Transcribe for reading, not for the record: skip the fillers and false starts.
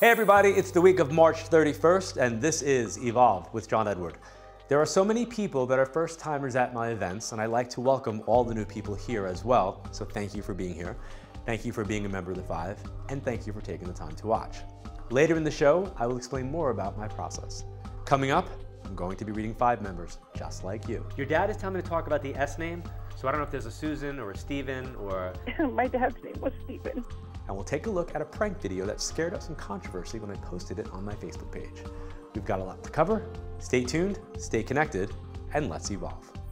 Hey everybody, it's the week of March 31st, and this is Evolve with John Edward. There are so many people that are first timers at my events, and I like to welcome all the new people here as well, so thank you for being here. Thank you for being a member of the Five, and thank you for taking the time to watch. Later in the show, I will explain more about my process. Coming up, I'm going to be reading Five members, just like you. Your dad is telling me to talk about the S name, so I don't know if there's a Susan or a Steven or... My dad's name was Steven. And we'll take a look at a prank video that scared up some controversy when I posted it on my Facebook page. We've got a lot to cover. Stay tuned, stay connected, and let's evolve.